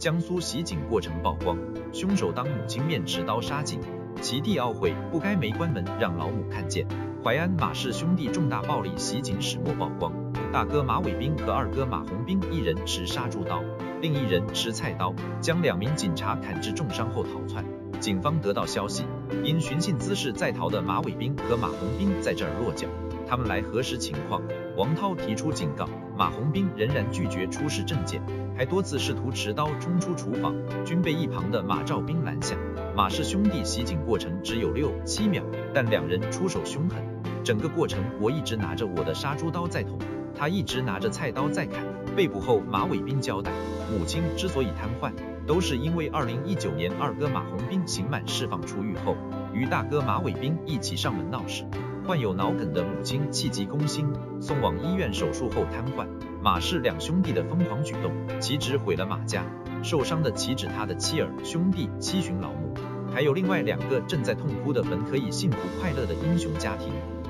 江苏袭警过程曝光，凶手当母亲面持刀杀警，其弟懊悔不该没关门让老母看见。淮安马氏兄弟重大暴力袭警始末曝光，大哥马伟斌和二哥马红斌一人持杀猪刀，另一人持菜刀，将2名警察砍致重伤后逃窜。警方得到消息，因寻衅滋事在逃的马伟斌和马红斌在这儿落脚，他们来核实情况。王涛提出警告，马红斌仍然拒绝出示证件，还多次试图持刀冲出厨房，均被一旁的马兆斌拦下。马氏兄弟袭警过程只有6、7秒，但2人出手凶狠。整个过程我一直拿着我的杀猪刀在捅，他一直拿着菜刀在砍。被捕后，马伟斌交代，母亲之所以瘫痪，都是因为2019年二哥马红斌刑满释放出狱后，与大哥马伟斌一起上门闹事。患有脑梗的母亲气急攻心，送往医院手术后瘫痪。马氏2兄弟的疯狂举动，岂止毁了马家，受伤的岂止他的妻儿、兄弟、7旬老母，还有另外2个正在痛哭的本可以幸福快乐的英雄家庭。